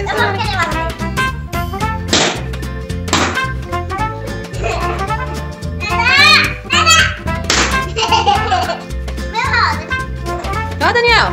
Eu vou querer uma. Ó, Daniel.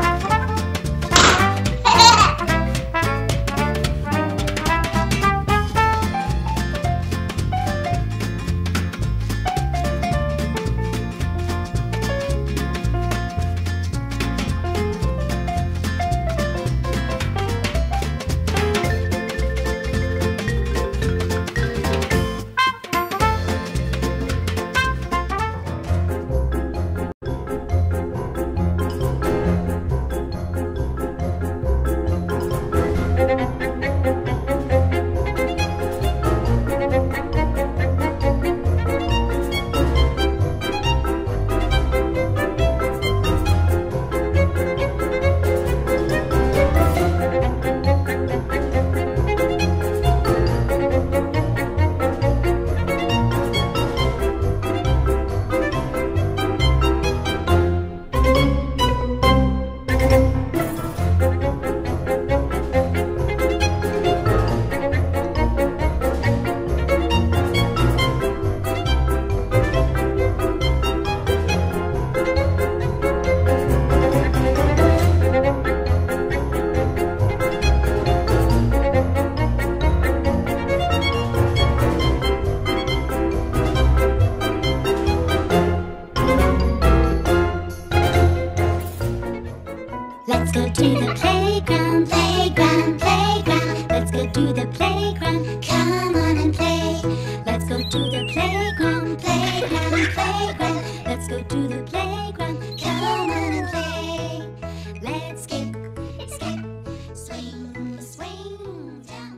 Let's go to the playground, playground, playground. Let's go to the playground, come on and play. Let's go to the playground, playground, playground. Let's go to the playground, come on and play. Let's skip, skip, swing, swing, jump.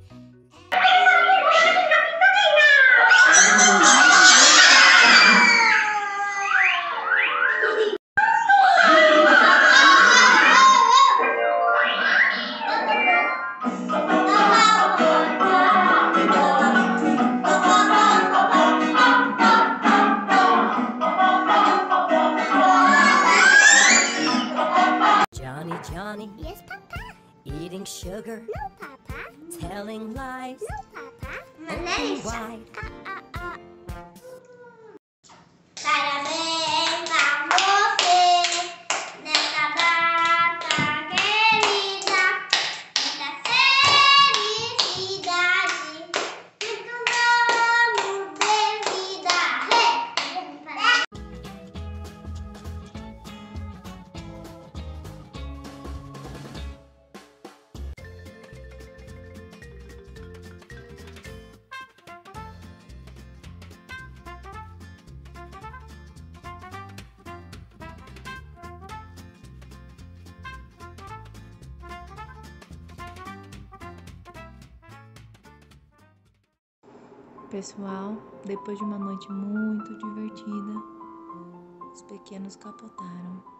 Johnny, Yes, Papa. eating sugar, No, Papa. telling lies, No, Papa. open wide. Parabéns a você nessa data querida, muita felicidade, muitos anos de vida. Pessoal, depois de uma noite muito divertida, os pequenos capotaram.